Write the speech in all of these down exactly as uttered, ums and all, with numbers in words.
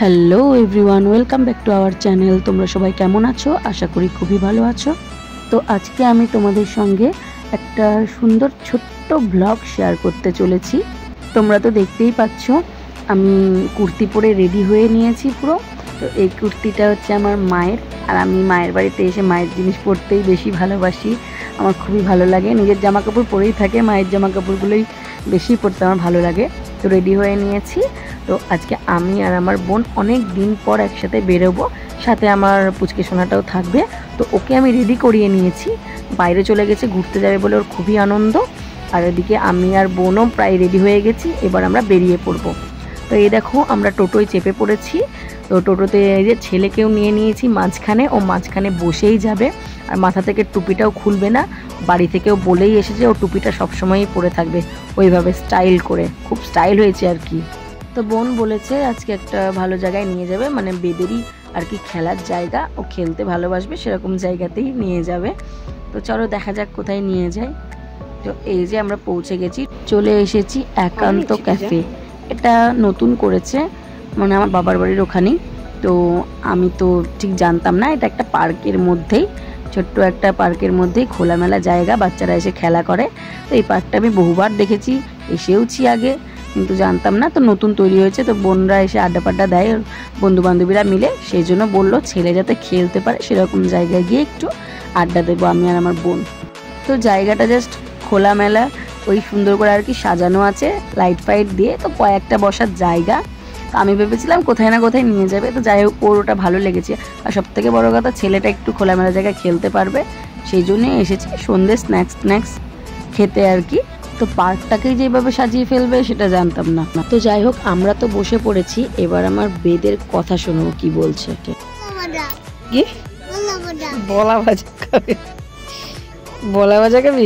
Hello everyone, welcome back to our channel. তোমরা সবাই কেমন আছো? আশা করি খুবই ভালো আছো। তো আজকে আমি তোমাদের সঙ্গে একটা সুন্দর ছোট্ট ব্লগ শেয়ার করতে চলেছি। তোমরা তো দেখতেই পাচ্ছ আমি কুর্তি পরে রেডি হয়ে নিয়েছি পুরো। তো এই কুর্তিটা হচ্ছে আমার মায়ের, আর আমি মায়ের বাড়িতে এসে মায়ের জিনিস পরতেই বেশি ভালোবাসি। আমার খুবই ভালো লাগে, নিজের জামা কাপড় পরেই থাকে, মায়ের জামা কাপড়গুলোই বেশি পরতে আমার ভালো লাগে। তো রেডি হয়ে নিয়েছি। তো আজকে আমি আর আমার বোন অনেক দিন পর একসাথে বেরোবো, সাথে আমার পুচকে সোনাটাও থাকবে। তো ওকে আমি রেডি করিয়ে নিয়েছি, বাইরে চলে গেছে ঘুরতে যাবে বলে, ওর খুবই আনন্দ। আর এদিকে আমি আর বোনও প্রায় রেডি হয়ে গেছি, এবার আমরা বেরিয়ে পড়বো। তো এই দেখো আমরা টোটোয় চেপে পড়েছি। তো টোটোতে এই যে ছেলেকেও নিয়ে নিয়েছি মাঝখানে, ও মাঝখানে বসেই যাবে, আর মাথা থেকে টুপিটাও খুলবে না। বাড়ি থেকেও বলেই এসেছে ও টুপিটা সবসময়ই পরে থাকবে ওইভাবে স্টাইল করে, খুব স্টাইল হয়েছে আর কি। তো বোন বলেছে আজকে একটা ভালো জায়গায় নিয়ে যাবে, মানে বেদেরই আর কি খেলার জায়গা, ও খেলতে ভালোবাসবে সেরকম জায়গাতেই নিয়ে যাবে। তো চলো দেখা যাক কোথায় নিয়ে যায়। তো এই যে আমরা পৌঁছে গেছি, চলে এসেছি একান্ত ক্যাফে। এটা নতুন করেছে, মানে আমার বাবার বাড়ির ওখানেই। তো আমি তো ঠিক জানতাম না, এটা একটা পার্কের মধ্যেই, ছোট্ট একটা পার্কের মধ্যেই খোলামেলা জায়গা, বাচ্চারা এসে খেলা করে। তো এই পার্কটা আমি বহুবার দেখেছি, এসেওছি আগে, কিন্তু জানতাম না। তো নতুন তৈরি হয়েছে, তো বোনরা এসে আড্ডা পাড্ডা দেয় বন্ধু বান্ধবীরা মিলে, সেই জন্য বললো ছেলে যাতে খেলতে পারে সেরকম জায়গায় গিয়ে একটু আড্ডা দেবো আমি আর আমার বোন। তো জায়গাটা জাস্ট খোলামেলা, ওই সুন্দর করে আর কি সাজানো আছে লাইট ফাইট দিয়ে, তো কয়েকটা বসার জায়গা। তো আমি ভেবেছিলাম কোথায় না কোথায় নিয়ে যাবে, তো যাই হোক ওর ওটা ভালো লেগেছে। আর সব থেকে বড়ো কথা, ছেলেটা একটু খোলামেলা জায়গায় খেলতে পারবে, সেই জন্যই এসেছি সন্ধ্যে স্ন্যাক্স স্ন্যাক্স খেতে আর কি। তো পার্কটাকেই যেভাবে সাজিয়ে ফেলবে সেটা জানতাম না। তো যাই হোক আমরা তো বসে পড়েছি, এবার আমার বেদের কথা শোনো কি বলছে। কি বলা ভাজা খাবে? বলা ভাজা খাবি?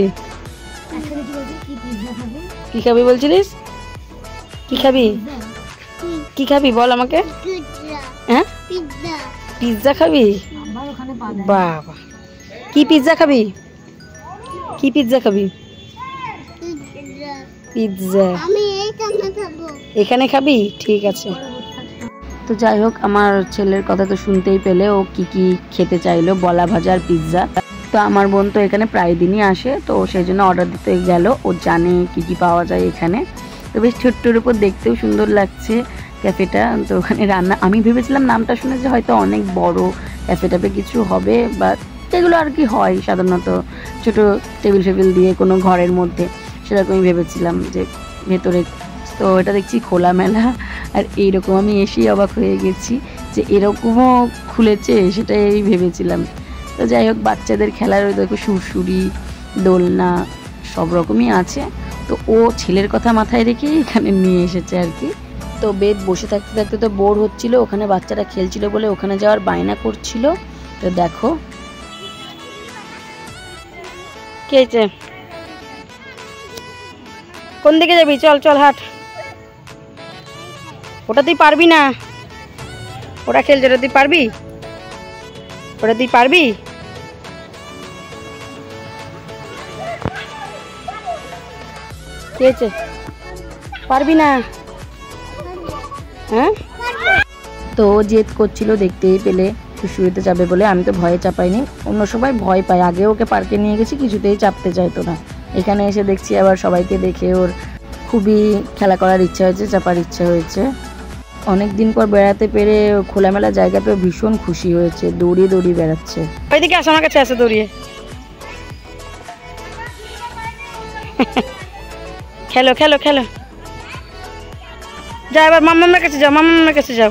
কি খাবি বলছিলিস? কি খাবি? কি খাবি বল আমাকে। হ্যাঁ পিৎজা খাবি? বাবা, কি পিৎজা খাবি? কি পিৎজা খাবি? পিৎজা এখানে খাবি? ঠিক আছে। তো যাই হোক আমার ছেলের কথা তো শুনতেই পেলে, ও কি কি খেতে চাইলো, বলা ভাজা আর পিৎজা। তো আমার বোন তো এখানে প্রায় দিনই আসে, তো সেই জন্য অর্ডার দিতে গেল, ও জানে কি কি পাওয়া যায় এখানে। তো বেশ ছোট্টোর উপর দেখতেও সুন্দর লাগছে ক্যাফেটা। তো ওখানে রান্না, আমি ভেবেছিলাম নামটা শুনে যে হয়তো অনেক বড় ক্যাফে ট্যাফে কিছু হবে, বা যেগুলো আর কি হয় সাধারণত ছোট টেবিল ফেবিল দিয়ে কোনো ঘরের মধ্যে, সেরকমই ভেবেছিলাম যে ভেতরে। তো এটা দেখছি খোলামেলা, আর এইরকম আমি এসেই অবাক হয়ে গেছি যে এরকমও খুলেছে, সেটাই ভেবেছিলাম। তো যাই হোক বাচ্চাদের খেলার ওই দেখো সুরসুরি, দোলনা সব রকমই আছে। তো ও ছেলের কথা মাথায় রেখেই এখানে নিয়ে এসেছে আর কি। তো বেদ বসে থাকতে থাকতে তো বোর হচ্ছিল, ওখানে বাচ্চারা খেলছিল বলে ওখানে যাওয়ার বায়না করছিল। তো দেখো কি হয়েছে, কোন দিকে যাবি? চল চল হাট। ওটা তুই পারবি না, ওটা খেলছে, ওটা তুই পারবি? ওটা তুই পারবি? কি হয়েছে, পারবি না? হ্যাঁ, তো জেদ করছিল দেখতেই পেলে, শুশুড়িতে যাবে বলে। আমি তো ভয়ে চাপাইনি, অন্য সবাই ভয় পায়। আগে ওকে পার্কে নিয়ে গেছি, কিছুতেই চাপতে চাইতো না। এখানে এসে দেখছি আবার সবাইকে দেখে ওর খুবই খেলা করার ইচ্ছা হয়েছে, চাপার ইচ্ছা হয়েছে। অনেক দিন পর বেড়াতে পেরে খোলামেলা জায়গা পেয়ে ভীষণ খুশি হয়েছে, দৌড়িয়ে দৌড়িয়ে বেড়াচ্ছে। ওইদিকে আসো, আমার কাছে আসো দৌড়িয়ে। খেলো খেলো খেলো, যাও এবার মাম্মামের কাছে যাও, মাম্মামের কাছে যাও।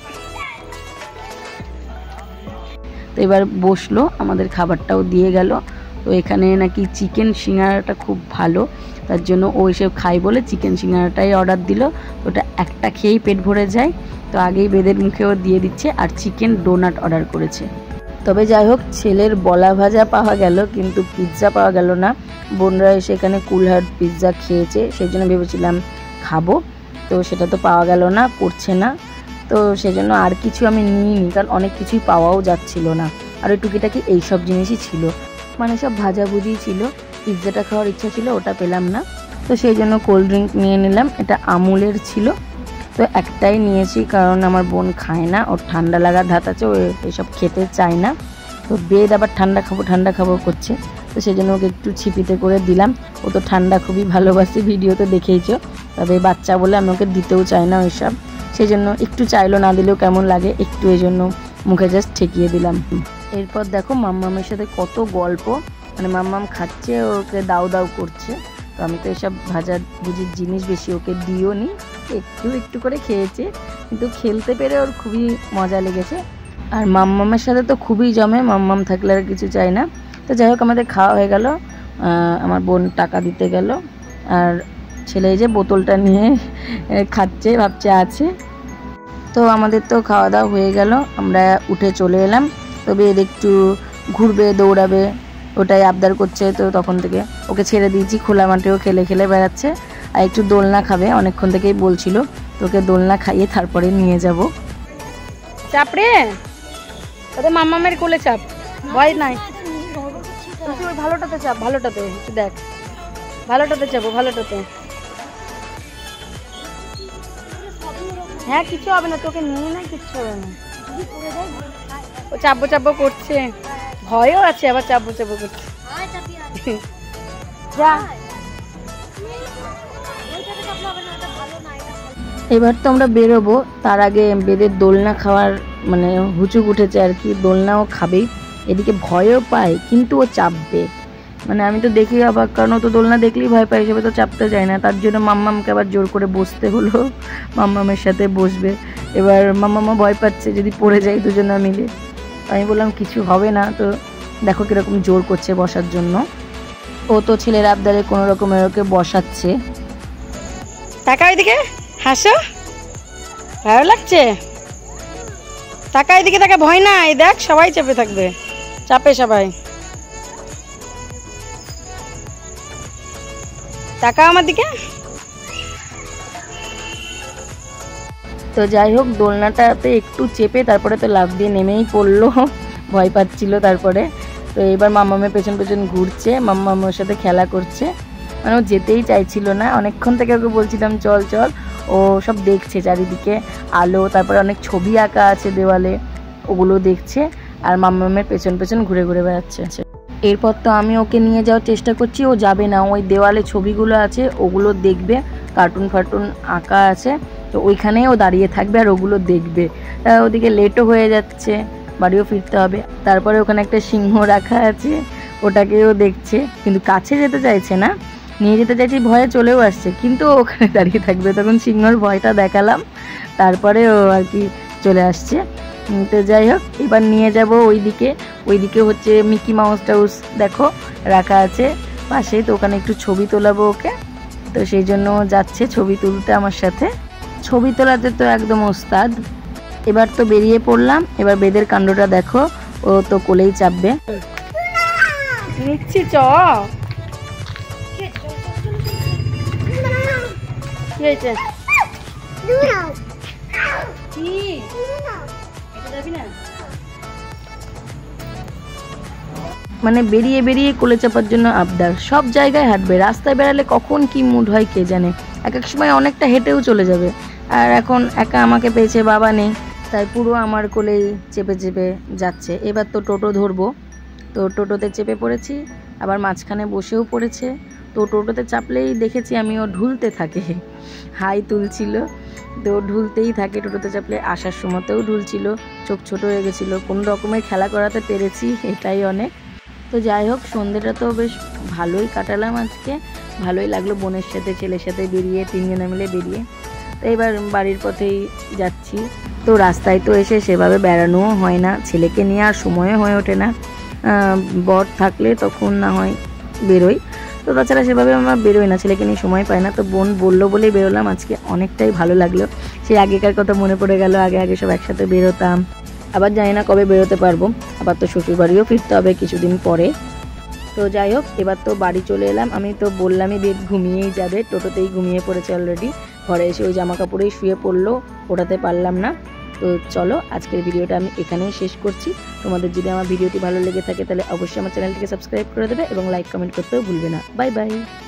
তো এবার বসলো, আমাদের খাবারটাও দিয়ে গেল। তো এখানে নাকি চিকেন সিঙ্গারাটা খুব ভালো, তার জন্য ও এসে খাই বলে চিকেন সিঙ্গারাটাই অর্ডার দিল। ওটা একটা খেয়েই পেট ভরে যায়, তো আগেই বেদের মুখেও দিয়ে দিচ্ছে। আর চিকেন ডোনাট অর্ডার করেছে। তবে যাই হোক ছেলের বলা ভাজা পাওয়া গেল, কিন্তু পিৎজা পাওয়া গেল না। বোনরা এসে এখানে কুলহাট পিৎজা খেয়েছে, সেই জন্য ভেবেছিলাম খাবো, তো সেটা তো পাওয়া গেল না, করছে না। তো সেজন্য আর কিছু আমি নিইনি, কারণ অনেক কিছুই পাওয়াও যাচ্ছিল না। আর ওই টুকিটাকি এইসব জিনিসই ছিল, মানে সব ভাজাভুজি ছিল। পিৎজাটা খাওয়ার ইচ্ছা ছিল, ওটা পেলাম না, তো সেই জন্য কোল্ড ড্রিঙ্ক নিয়ে নিলাম। এটা আমুলের ছিল, তো একটাই নিয়েছি, কারণ আমার বোন খায় না, ওর ঠান্ডা লাগার ধাত আছে, ও এসব খেতে চায় না। তো বেদ আবার ঠান্ডা খাবো ঠান্ডা খাবো করছে, তো সেই জন্য ওকে একটু ছিপিতে করে দিলাম। ও তো ঠান্ডা খুবই ভালোবাসে, ভিডিওতে দেখেইছো। তবে বাচ্চা বলে আমি ওকে দিতেও চাই না ওইসব, সেই জন্য একটু চাইলো, না দিলেও কেমন লাগে একটু, এই জন্য মুখে জাস্ট ঠেকিয়ে দিলাম। এরপর দেখো মাম্মামের সাথে কত গল্প, মানে মাম্মাম খাচ্ছে, ওকে দাও দাও করছে। তো আমি তো এসব ভাজা ভুজির জিনিস বেশি ওকে দিও নি, একটু একটু করে খেয়েছে, কিন্তু খেলতে পেরে ওর খুবই মজা লেগেছে। আর মাম্মামের সাথে তো খুবই জমে, মাম্মাম থাকলে আর কিছু চাই না। তো যাই হোক আমাদের খাওয়া হয়ে গেল, আমার বোন টাকা দিতে গেল, আর ছেলে যে বোতলটা নিয়ে খাচ্ছে, ভাবছে আছে। তো আমাদের তো খাওয়া দাওয়া হয়ে গেল, আমরা উঠে চলে এলাম। তবে এর একটু ঘুরবে দৌড়াবে ওটাই আবদার করছে, তো তখন থেকে ওকে ছেড়ে দিয়েছি, খোলা মাঠেও খেলে খেলে বেড়াচ্ছে। আর একটু দোলনা খাবে, অনেকক্ষণ থেকেই বলছিল, তোকে দোলনা খাইয়ে তারপরে নিয়ে যাব। চাপ রে, ওদের মাম্মামের কোলে চাপ, ভয় নাই, ওই ভালোটাতে চাপ, ভালোটাতে দেখ, ভালোটাতে চাপো, ভালোটাতে। হ্যাঁ কিছু হবে না, তোকে নিয়ে না, কিচ্ছু হবে না। ও চাপবো চাপবো করছে, ভয়ও আছে, আবার চাপবো চাপবো করছে। এবার তো আমরা বেরোবো, তার আগে বেদের দোলনা খাওয়ার মানে হুচুক উঠেছে আর কি, দোলনাও খাবেই, এদিকে ভয়ও পায়, কিন্তু ও চাপবে। মানে আমি তো দেখি অবাক, কারণ ও তো দোলনা দেখলেই ভয় পায়, হিসেবে তো চাপতে যায় না, তার জন্য মাম্মামকে আবার জোর করে বসতে হলো, মাম্মামের সাথে বসবে। এবার মাম্মামা ভয় পাচ্ছে যদি পড়ে যায় দুজনে মিলে, আমি বললাম কিছু হবে না। তো দেখো কিরকম জোর করছে বসার জন্য, ও তো ছেলের আবদারে কোনো রকমের ওকে বসাচ্ছে। টাকা ওইদিকে হাসো, ভালো লাগছে, টাকা এদিকে টাকা, ভয় নাই, দেখ সবাই চেপে থাকবে, চাপে সবাই। টাকা আমার দিকে। তো যাই হোক দোলনাটাতে একটু চেপে তারপরে তো লাফ দিয়ে নেমেই পড়লো, ভয় পাচ্ছিল। তারপরে তো এবার মাম্মামের পেছন পেছন ঘুরছে, মাম্মামের সাথে খেলা করছে, মানে ও যেতেই চাইছিল না। অনেকক্ষণ থেকে ওকে বলছিলাম চল চল, ও সব দেখছে চারিদিকে আলো, তারপরে অনেক ছবি আঁকা আছে দেওয়ালে, ওগুলো দেখছে, আর মাম্মামের পেছন পেছন ঘুরে ঘুরে বেড়াচ্ছে। এরপর তো আমি ওকে নিয়ে যাওয়ার চেষ্টা করছি, ও যাবে না, ওই দেওয়ালে ছবিগুলো আছে ওগুলো দেখবে, কার্টুন ফার্টুন আঁকা আছে, তো ওইখানেই ও দাঁড়িয়ে থাকবে আর ওগুলো দেখবে। তা ওদিকে লেটও হয়ে যাচ্ছে, বাড়িও ফিরতে হবে। তারপরে ওখানে একটা সিংহ রাখা আছে, ওটাকেও দেখছে, কিন্তু কাছে যেতে চাইছে না, নিয়ে যেতে চাইছি ভয়ে চলেও আসছে, কিন্তু ওখানে দাঁড়িয়ে থাকবে। তখন সিংহর ভয়টা দেখালাম, তারপরে ও আর কি চলে আসছে। তো যাই হোক এবার নিয়ে যাব ওইদিকে, ওইদিকে হচ্ছে মিকি মাউস টাউস দেখো রাখা আছে পাশে, তো ওখানে একটু ছবি তোলাবো ওকে, তো সেই জন্য যাচ্ছে ছবি তুলতে আমার সাথে। ছবি তোলাতে তো একদম ওস্তাদ। এবার তো বেরিয়ে পড়লাম, এবার বেদের কাণ্ডটা দেখো, ও তো কোলেই চাপবে। নিচ্ছি চ কি হয়েছে মানে বেরিয়ে বেরিয়ে কোলে চাপার জন্য আবদার, সব জায়গায় হাঁটবে, রাস্তায় বেড়ালে কখন কি মুড হয় কে জানে, এক এক সময় অনেকটা হেঁটেও চলে যাবে। আর এখন একা আমাকে পেয়েছে, বাবা নেই, তাই পুরো আমার কোলেই চেপে চেপে যাচ্ছে। এবার তো টোটো ধরবো, তো টোটোতে চেপে পড়েছি, আবার মাঝখানে বসেও পড়েছে। তো টোটোতে চাপলেই দেখেছি আমি ও ঢুলতে থাকে, হাই তুলছিল, তো ঢুলতেই থাকে টোটোতে চাপলে। আসার সময়তেও ঢুলছিল, চোখ ছোট হয়ে গেছিলো, কোনো রকমের খেলা করাতে পেরেছি, এটাই অনেক। তো যাই হোক সন্ধ্যেটা তো বেশ ভালোই কাটালাম আজকে, ভালোই লাগলো বোনের সাথে ছেলের সাথে বেরিয়ে, তিনজনে মিলে বেরিয়ে। তো এবার বাড়ির পথেই যাচ্ছি। তো রাস্তায় তো এসে সেভাবে বেড়ানোও হয় না, ছেলেকে নিয়ে আর সময়ও হয়ে ওঠে না, বর থাকলে তখন না হয় বেরোই, তো তাছাড়া সেভাবে আমরা বেরোই না, ছেলেকে নিয়ে সময় পাই না। তো বোন বললো বলেই বেরোলাম আজকে, অনেকটাই ভালো লাগলো, সেই আগেকার কথা মনে পড়ে গেল, আগে আগে সব একসাথে বেরোতাম। আবার জানি না কবে বেরোতে পারবো, আবার তো শ্বশুরবাড়িও ফিরতে হবে কিছুদিন পরে। তো যাই হোক এবার তো বাড়ি চলে এলাম, আমি তো বললামই বেদ ঘুমিয়েই যাবে, টোটোতেই ঘুমিয়ে পড়েছে অলরেডি, ঘরে এসে ওই জামা কাপড়েই শুয়ে পড়লো, ওঠাতে পারলাম না। তো চলো আজকের ভিডিওটা আমি এখানেই শেষ করছি। তোমাদের যদি আমার ভিডিওটি ভালো লেগে থাকে তাহলে অবশ্যই আমার চ্যানেলটিকে সাবস্ক্রাইব করে দেবে এবং লাইক কমেন্ট করতেও ভুলবে না। Bye by.